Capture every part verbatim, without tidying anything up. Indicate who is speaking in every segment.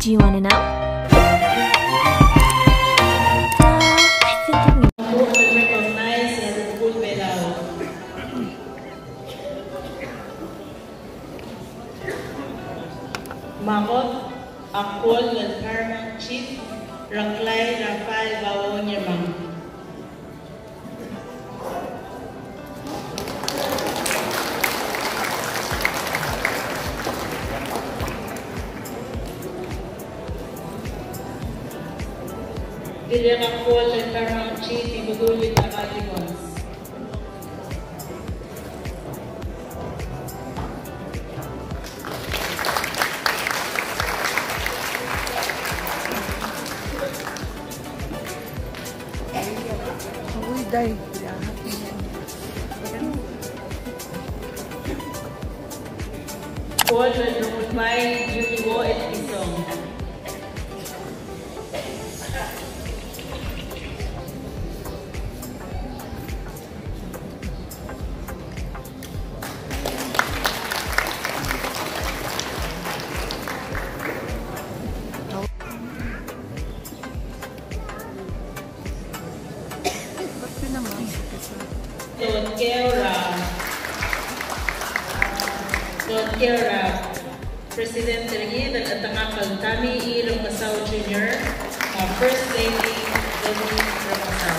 Speaker 1: Do you want to know?
Speaker 2: Makot Akol ng Paramount Chief Raklay Rafael Bawon Yamang. Bilang Akol ng Paramount Chief Ibugulit na Kalimons.
Speaker 3: Day.
Speaker 2: Paul Lumutmay, Juliwo at Pisong. Don Kera, Don Kera, President Tergid at Tangakal Tami E. Romasaw Junior, uh, First Lady Doni Romasaw.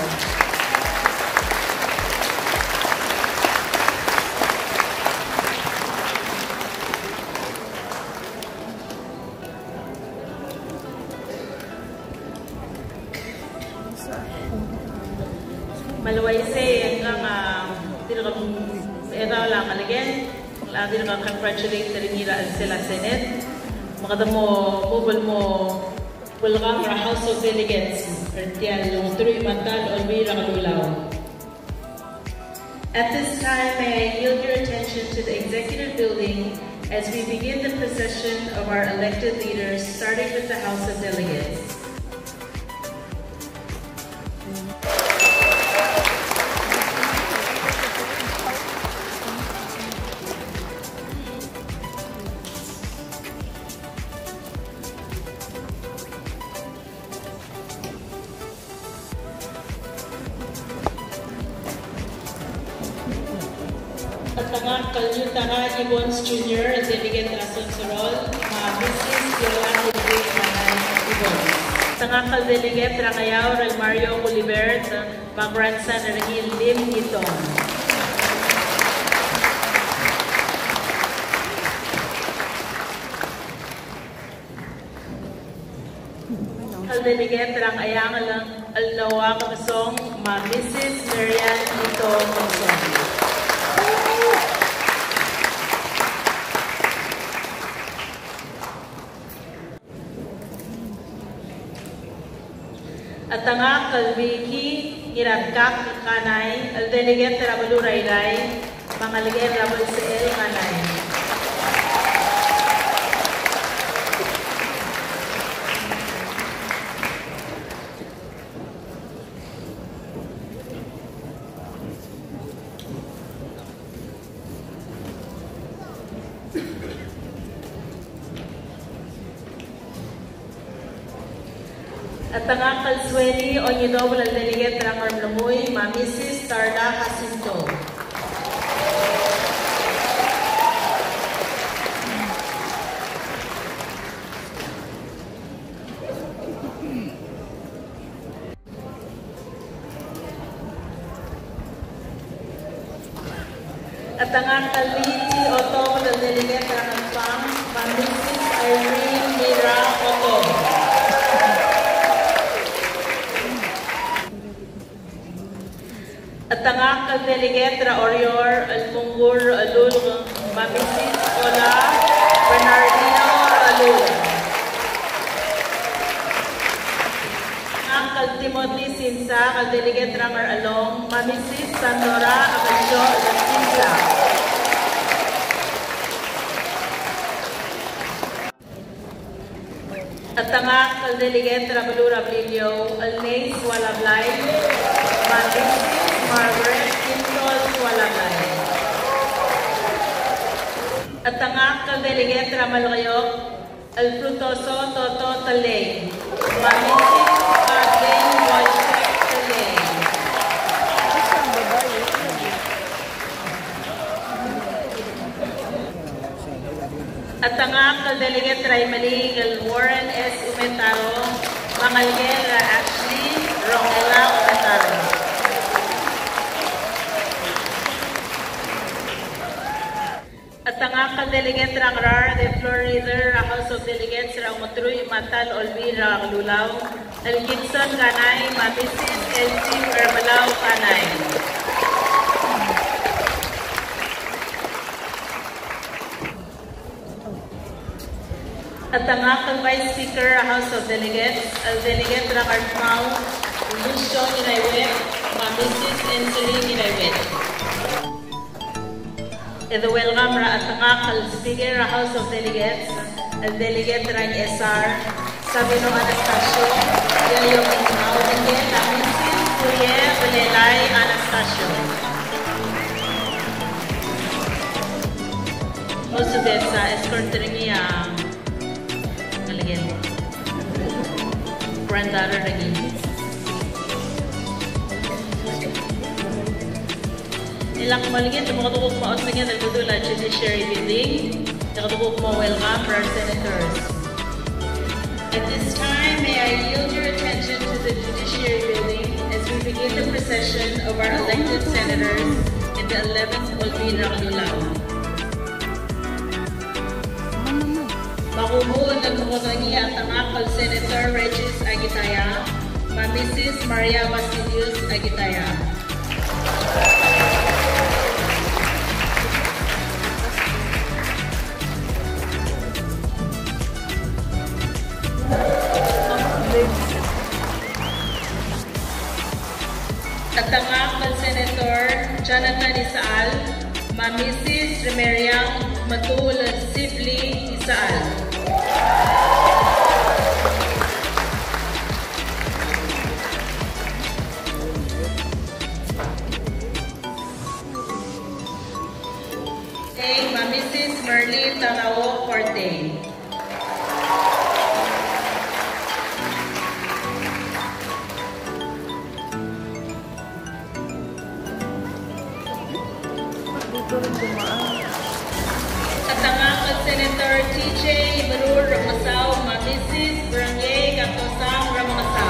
Speaker 2: Maluwaysay hanggang tinakang ito lang again. Lagi naman congratulate na rin nila sila Senate. Makata mo, mobile mo, welcome our House of Delegates. Pertial, yung tuloy mantal, Olvira Kalulaw. At this time, may I yield your attention to the Executive Building as we begin the procession of our elected leaders, starting with the House of Delegates. At tanga Kalyutanga Ibons Junior Delegate Rason Sorol, mga Missus Yolanda Ibons. Tanga Kal Delegate Rangayaw Ral Mario Culibert, mga grandson Rangil Lim Itong. Kal Delegate Rangayang Alnawa Kamasong, mga Missus Marian Itong Kamasong. At tanga kalbiki iragkak kanay al delegate Rabalu Rayray mga ligay Rabal C L kanay. At tanga kalsweni o nidobol al delegate Ramar Lamoy, ma Missus Tarla Jacinto. At tanga kaliti o tobol al delegate Ramar Pang, ma Missus Irene Mira Oto. At tanga kal delegate Ra Orior Almungur Alul Mamisis Ola Bernardino Alul. Ang kal Timothy Sinsa kal delegate Ramar Along Mamisis Sandora Agasyo Sinsa. At tanga kal delegate Rabalu Rablilio Alnays Walablay Mamisis Margaret Quintol Walagay. At tanga kal delegate Ramalgayok El Frutoso Toto Talay, Mamisis Adlin Wojtek Talay. At ang akal delegate Raimali Warren S. Umetaro, Mangalgel Ashley Rongela Umetaro. At ang akal delegate Rang Rar, the floor reader, House of Delegates Rang Matruy Matal Olvi Rang Lulaw, El Gibson Kanay, Mamisis L C Herbalaw Kanay. At ang akal Vice Speaker, House of Delegates, El Delegate Rang Artmao, Lucio Ninaywet, Mamisis Enselin Ninaywet. Ito welcome ra at ang akal Speaker, House of Delegates, El Delegate Rang S R, Sabino Anastasio, Yayo Minao, and then Mamisis Kuye Valelay Anastasio. Also din sa escort rin niya, nalagyan, granddaughter rin. Ilang maligyan, mga tukok maot na nga nagdudula Judiciary Building. Nakatukok mo welcome for our senators. At this time, may I yield your attention to the Judiciary Building as we begin the procession of our elected senators in the eleventh Olvin Rangulao. Makumuod ang mga at ang akal Senator Regis Agitaya, Mamisis Maria Basilius Agitaya. At ang akal Senator Jonathan Isaal, Mamisis Remeriang Matul Sibli Isaal. A. Mamisis Merly Tarao Corte. At ang akal Senator T J Marur Ramasaw, Mamisis Barangay Gatosang Ramasaw.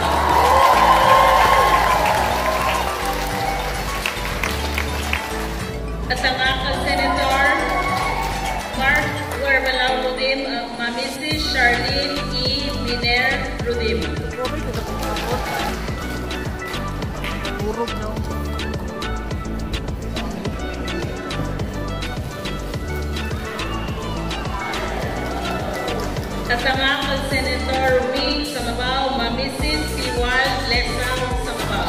Speaker 2: At ang akal Senator Mark Guarbalaw Rudim, Mamisis Charlene E. Miner Rudim. Urog daw. At ang akal Senator Wing Samabaw, Mamisis Siwal Lesang Samabaw.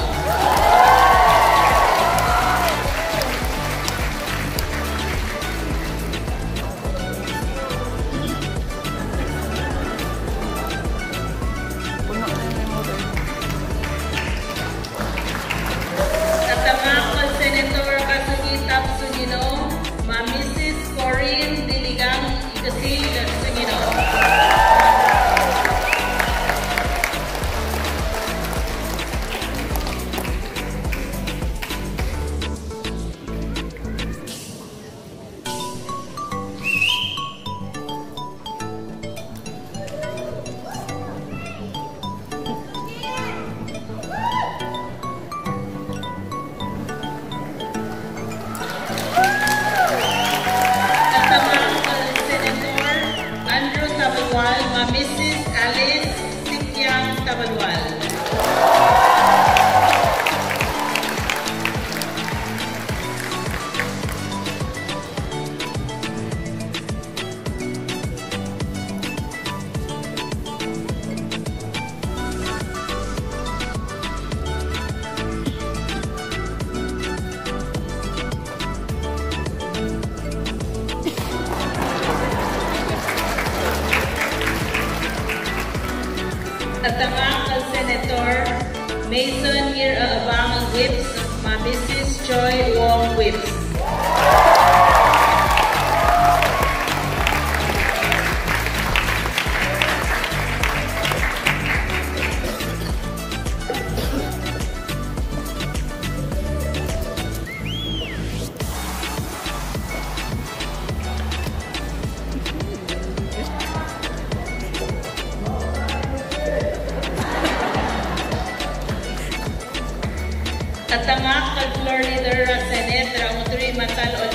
Speaker 2: At ang akal Senator Kasugitap Sugino, Mamisis Corinne Diligang Ikasil Sugino. Mamisis Alice Sikyang Tabalwal. At ang akal Senator Mason Mira Abang Whips, Mamisis Joy Wong Whips.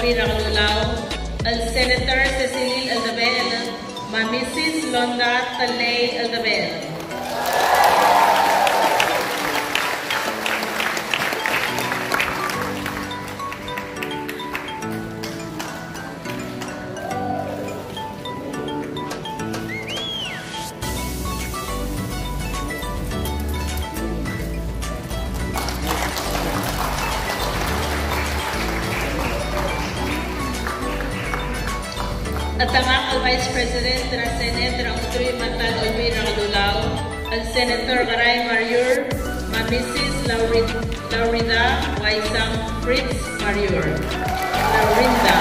Speaker 2: Elvira Calulao, al Senator Cecilil Aldabel, ma Missus Londa Talay Aldabel. At ang akal Vice President ng Senate ng Utri Mantal Elvira Calulao, al Senator Garay Mariur, ma Missus Laurida Waisang Fritz Mariur. Laurinda.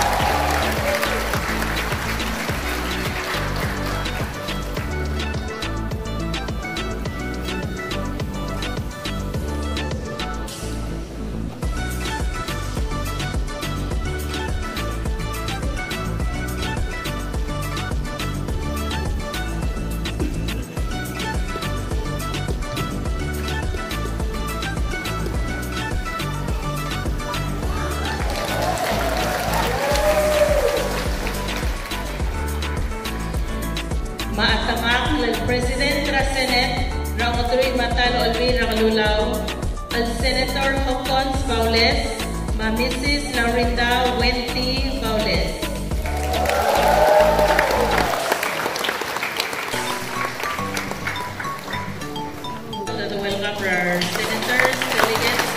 Speaker 2: Maatamak ng President ng Senate ng Utri Mantal Elvira Calulao, al Senator Hocons Paules, ma Missus Laurinda Wenti Paules. To welcome our senators, delegates,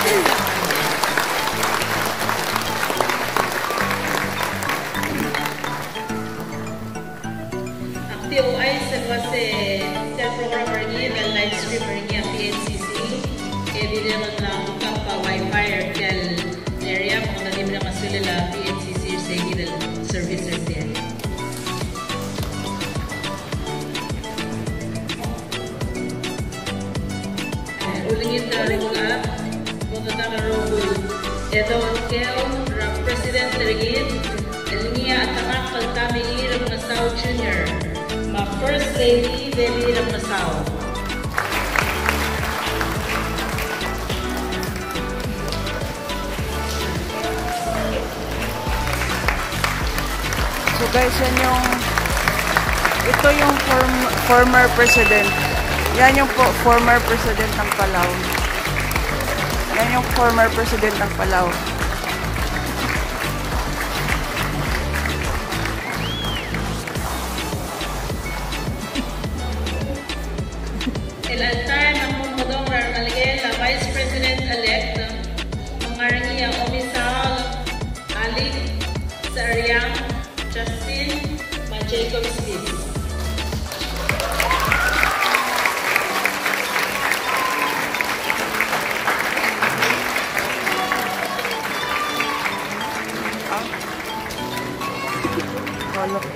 Speaker 2: T O I sa base sa program ringi ng live stream ringi ang P N C C e di naman lang kappa wifi tel area kung nalim na kasulila P N C C sa gidal service din. Ulingin na rin mga mga takarugul ito ang keo ng President Lerigid Elnia at ang pagkami ng Masao Junior ma First Lady Debbie Masao.
Speaker 1: So guys, yan yung ito yung form, former president. Yan yung po, former president ng Palau. Yan yung former president ng Palau.
Speaker 2: El altar ng Mumudong Rarmaliguel, la Vice President-elect, Mangarangia Omisal, Alik, Sariang, Justin, ma Jacob Smith.
Speaker 1: Kala ko.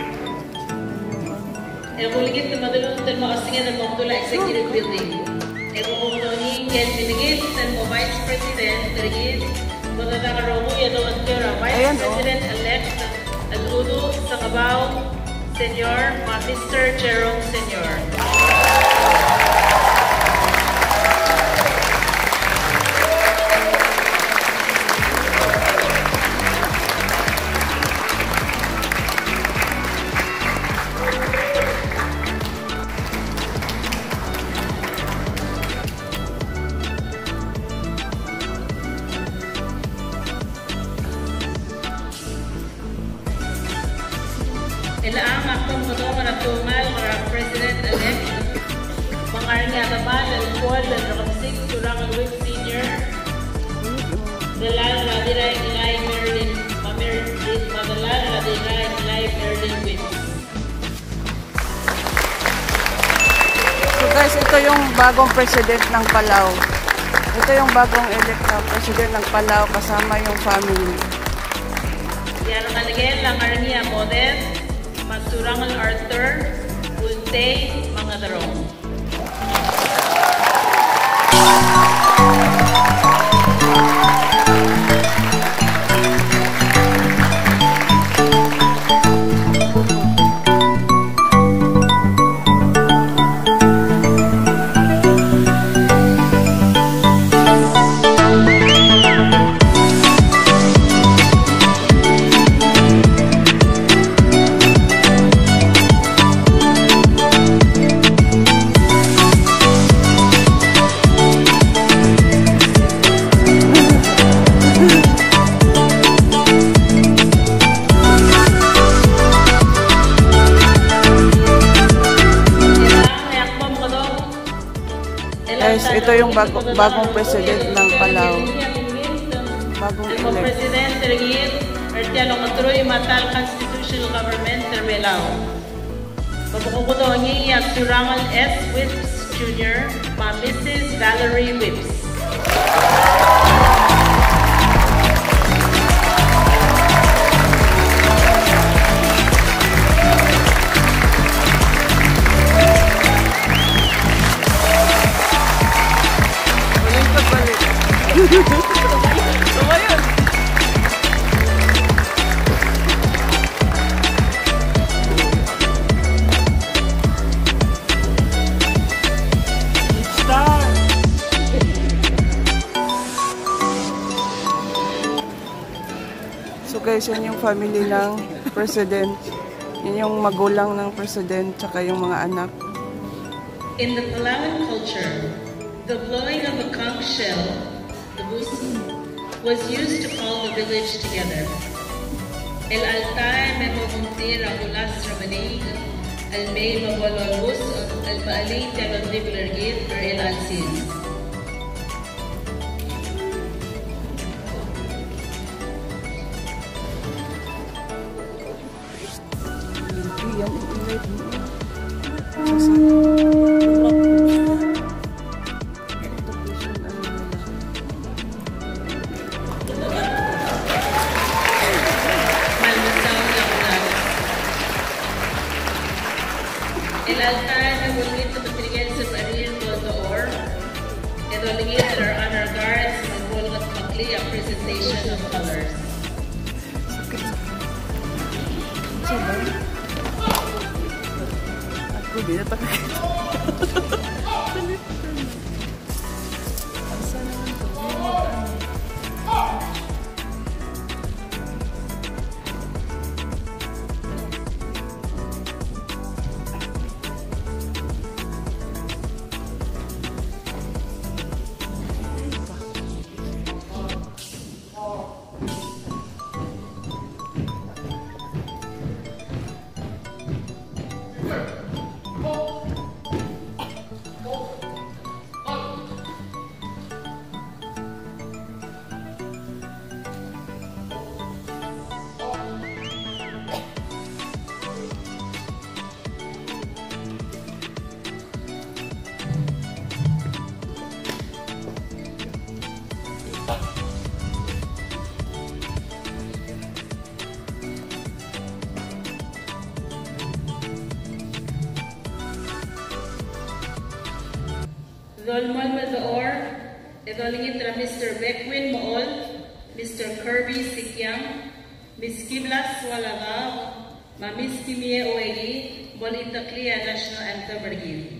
Speaker 2: El kuligit na madulong tan makasingan ng Mongdola Executive Building. El kukukunin Ken Binigit tan mo Vice President Rigid Magandakarogo Yadong Antira Vice President-elect Al-Udo sa Cabao Senyor ma Mister Jerome Senyor. Ilaang akong mudong na tumal para President-elect Mangarnia Tabal Al-Kual Al-Rakapsik Surang Al-Wip Senior Dalal Radiray Ilay Merlin Mamerlin Madalal Radiray Ilay Merlin Wip.
Speaker 1: So guys, ito yung bagong president ng Palau. Ito yung bagong elect na president ng Palau kasama yung family.
Speaker 2: Yan ang kaligyan lang Arnia Moden Masurangal Arthur, Ulte, mga darong.
Speaker 1: Ito yung bago, bagong president ng Palau. Bagong
Speaker 2: Yung
Speaker 1: elect.
Speaker 2: president ringit, ertialo matruy matal constitutional government terbelau. Pabukukuto ang iyak si Rangal S. Whips Junior, ma Missus Valerie Whips.
Speaker 1: Tumayon! Start! So guys, yan yung family ng president. Yan yung magulang ng president, tsaka yung mga anak.
Speaker 2: In the Palauan culture, the blowing of a conch shell, the busi, was used to call the village together. El altar me mamuntir a ulas ramanig, al may mabololbus, al paalay telon diblergit, or el alsin.
Speaker 1: Yan, invite mo.
Speaker 2: Malmasaw na ulas. El altar me volvit to the Miguel sa Ariel Doldoor, and the ligid that are on our guards, magulong at makli ang presentation of colors.
Speaker 1: Ako din natakakita.
Speaker 2: Dolmol Madoor, idolingit ra Mister Beckwin Mool, Mister Kirby Sikyang, Miss Kiblas Walagab, Ma Miss Kimie Oegi, Bolita Clia National Anthem Bergil.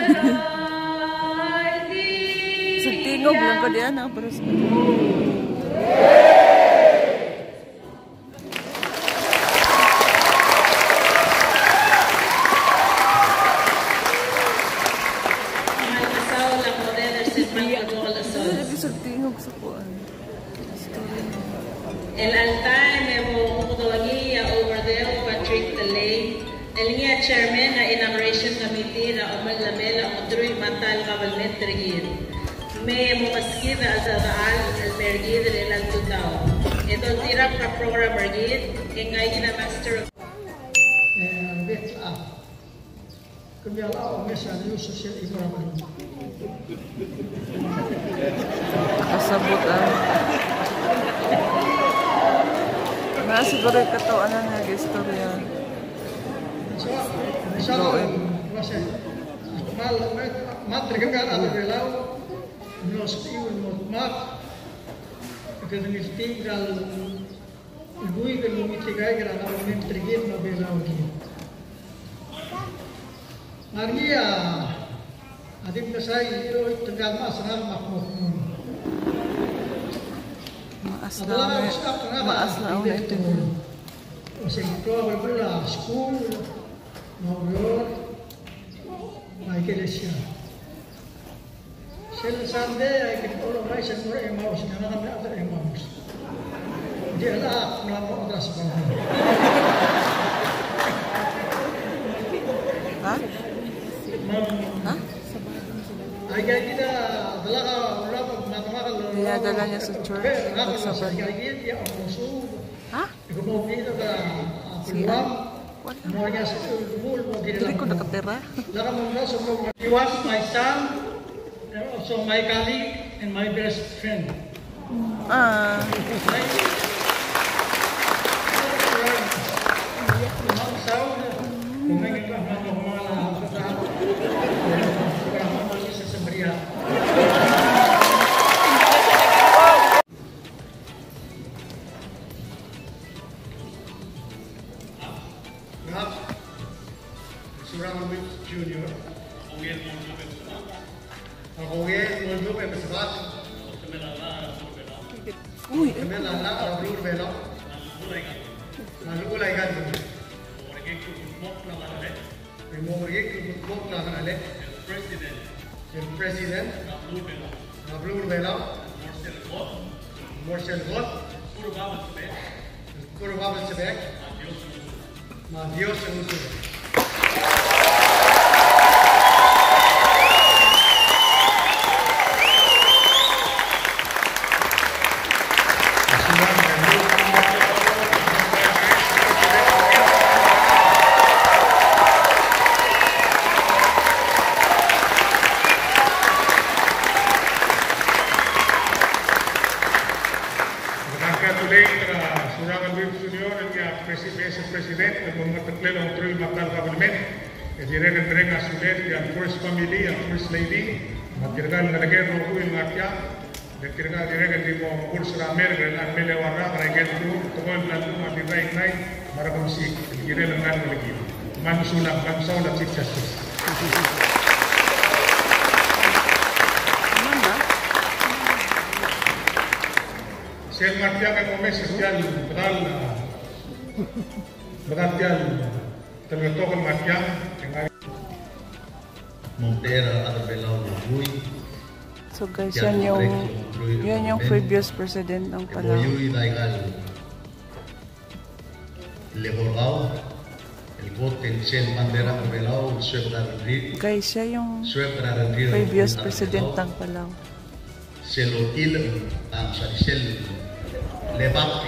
Speaker 1: Tingog lang ko diyan, ah, pero sa...
Speaker 2: El altar me mukudawagi over there Patrick Talay. Elingia chairman na inauguration committee na umal lamela mudroy matal kabalmet tergir. Me mukaskid na azaraal almergid ilan tutaw. Ito tirak na program mergid ingay na master.
Speaker 3: And with uh, kami allow mesa new social environment.
Speaker 1: Kasabot ah. Na siguro ito ano na istorya.
Speaker 3: So, misalnya, masih mal mat tergengar ada belau, nos iun mot mat, kemudian tinggal ibu ibu memitigai kerana orang tergin mau belau lagi. Maria, adik saya itu tegal mas ram makmur.
Speaker 1: Maas na maas na ako ito.
Speaker 3: Kasi ito, wala school, Maurior, Michael Esia. Sila Sunday, ay kitulong ay sa mura Emmaus, nga na kami ato Emmaus. Hindi ala, na mo atras pa.
Speaker 1: Ha? Ha?
Speaker 3: Ay kaya kita, dala ka, wala pag matamakal.
Speaker 1: Dinadala niya sa church.
Speaker 3: Magsabad. Kaya kita, ang muso.
Speaker 1: Ha?
Speaker 3: Ikaw mo dito ka,
Speaker 1: Siya?
Speaker 3: Wala. Mo niya sa tumul, mo dito
Speaker 1: Hindi ko nakatira.
Speaker 3: Laka mo na, so he was my son, and also my colleague, and my best friend.
Speaker 1: Ah.
Speaker 3: Surround with Junior. Agoge Moldo pe Besbat.
Speaker 1: Uy,
Speaker 3: Kemela la Rablur Velo. Lalu ulai kan. Memori ke bok la kan ale. President. El President. Rablur Velo. Marcel God. Puro Babel Sebek. Puro Babel Sebek. Ma Dios se usa. Presidente, con Mataclelo Ontril Matal Government, que diré que entrega a su ley a First Family, a First Lady, Matirgal Nagero, Uy Matia, de Kirga diré que tipo Ursula Merkel, la Mele Warra, para que el club, todo el plan, Matirga Ignite, para conseguir, diré el gran equipo. Mansula, Mansula, Chief Justice. Si el Matia que come social, pedal, Berarti terletak macam
Speaker 4: Montera atau Belau Bui.
Speaker 1: So guys, yan yung yan yung previous president ng Palau.
Speaker 4: Bui daigal Leborao, el potencial bandera Belau sudah rendir.
Speaker 1: Guys, siya yung previous president ng Palau.
Speaker 4: Selotil ang sarisel lebak.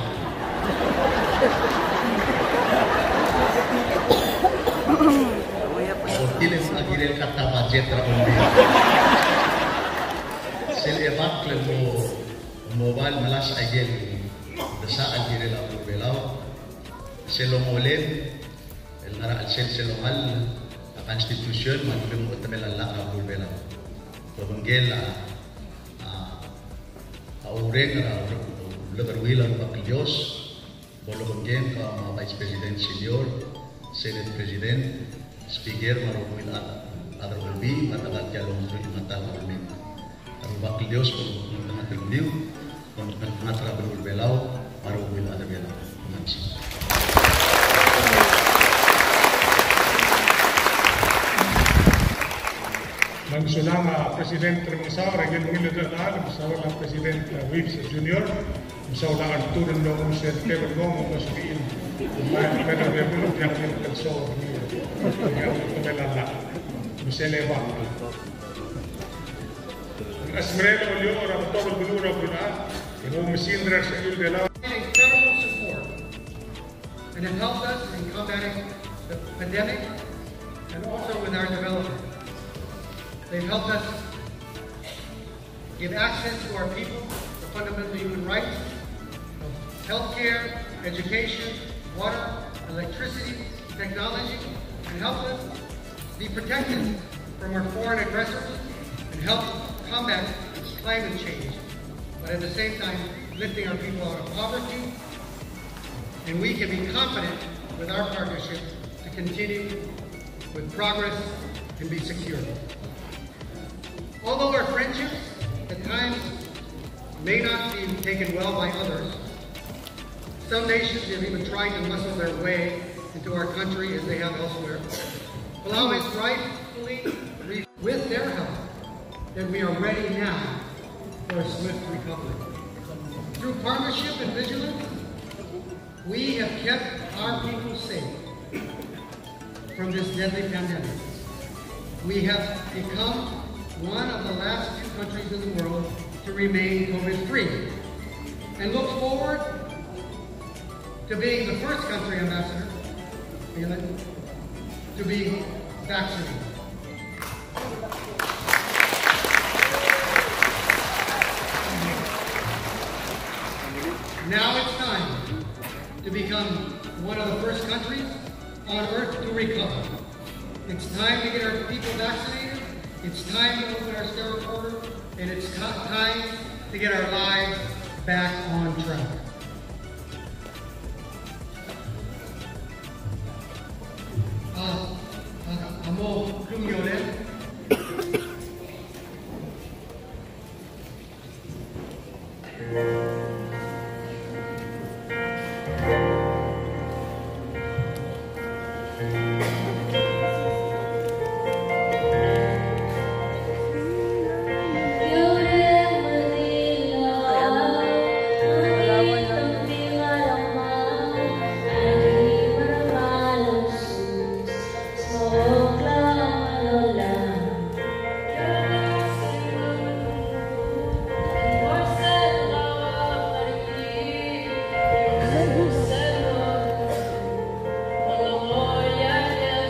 Speaker 4: Ortiles agirel kata budget rapondi. Sel evat klemo mobile malas agel desa agirel abu belau. Selong olem el nara sel selongal a constitution manulem utamela la abu belau. Tobengel a a ureng ra leberwila pakilios. Bologeng ka vice president senior, senate president, speaker marumil at Adro Ulbi, matagat jalong suri matal ulmin. Aru bakil Dios kung tengah terguliu, kung tengah terabel belau, maru wil ada belau. Terima
Speaker 3: Magsulama Presidente Mangsaw, Regil Milo Danal, Mangsaw lang Presidente Wills Junior, Mangsaw lang Arturo Nong Sente Bergomo, Masuliin, Kumain Pero Rebulo, Piakin Kalso, Kumain Kumelala, Miseleva. Ang Asmerelo Olio, Rapotol Bulura Buna, yung Misindra sa Yul de la.
Speaker 5: Incredible support, and it helped us in combating the pandemic and also with our development. They've helped us give access to our people to fundamental human rights, healthcare, education, water, electricity, technology, and helped us be protected from our foreign aggressors and help combat climate change, but at the same time lifting our people out of poverty. And we can be confident with our partnership to continue with progress and be secure. Although our friendships at times may not be taken well by others, some nations have even tried to muscle their way into our country as they have elsewhere. Palau is rightfully, with their help, that we are ready now for a swift recovery. Through partnership and vigilance, we have kept our people safe from this deadly pandemic. We have become one of the last few countries in the world to remain COVID-free, and look forward to being the first country, Ambassador, to be vaccinated. Now it's time to become one of the first countries on earth to recover. It's time to get our people vaccinated. It's time to open our sterile border, and it's time to get our lives back on track. Uh, uh, amo kumyoren.
Speaker 6: Yeah.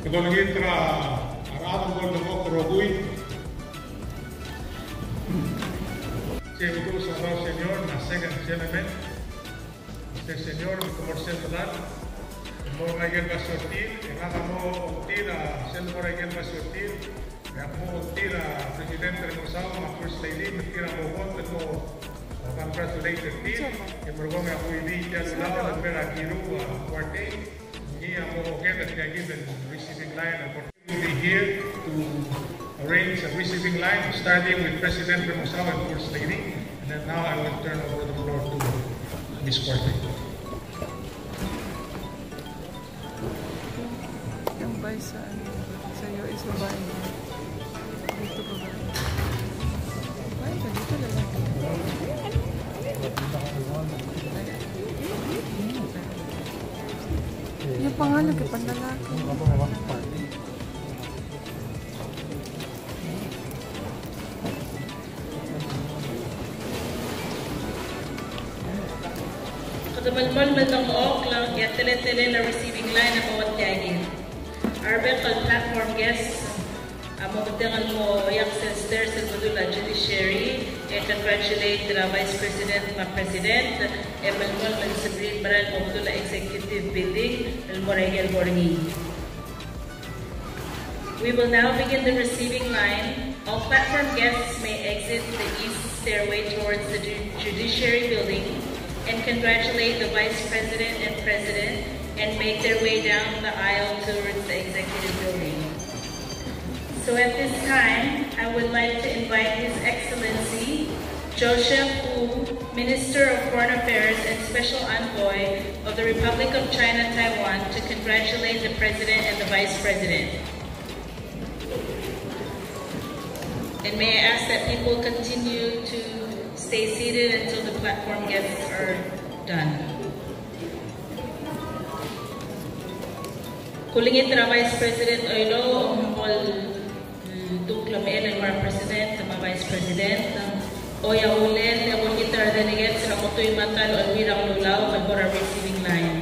Speaker 3: Kadolagitra Aradong Golden Walker Roguy. Siempre tú sabrás, Señor, na second gentleman. Este Señor, mi comercial total. Mo ngayon ba sortir, nada mo sortir, sendo mo ngayon ba sortir. Kaya mo sortir, Presidente Remosao, mga First Lady, magtira mo vote mo congratulated team. E mo nga ako hindi dyan lalo ng pera Giru, Cuarte. Hindi ako get at kaya given receiving line. We'll be here to arrange a receiving line, starting with President Remosao and First Lady. And then now I will turn over the floor to Miz Cuarte.
Speaker 1: Sa sa'yo is babae mo. Dito ba ba? Ay, dito lalaki. Yung pangalan kay panlalaki.
Speaker 2: Katamalmal matang ook lang kaya tele-tele na receiving line na bawat kagin. Arbel platform guests, mabutingan mo access there sa Madula Judiciary, and congratulate the Vice President, mga President, and malmol mag-sabihin para ng Madula Executive Building, Almoragel Borni. We will now begin the receiving line. All platform guests may exit the east stairway towards the Judiciary Building and congratulate the Vice President and President and make their way down the aisle towards the Executive Building. So at this time, I would like to invite His Excellency Joseph Wu, Minister of Foreign Affairs and Special Envoy of the Republic of China, Taiwan, to congratulate the President and the Vice President. And may I ask that people continue to stay seated until the platform guests are done. Kulingit na Vice President Oilo, ang mall tuklamen ang mga President, mga Vice President, Oya Ulen, ang mga gitar delegates, ang Motoy Matal, ang Wirang Lulaw, ang Bora Receiving Line.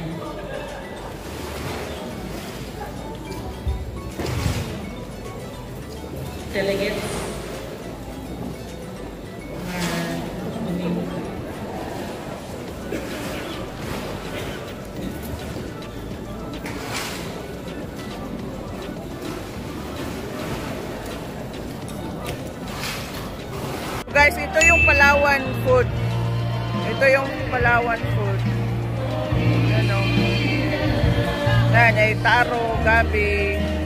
Speaker 2: Delegates.
Speaker 1: Guys, ito yung Palawan food. Ito yung Palawan food. Ano? Yan, ay taro, gabi.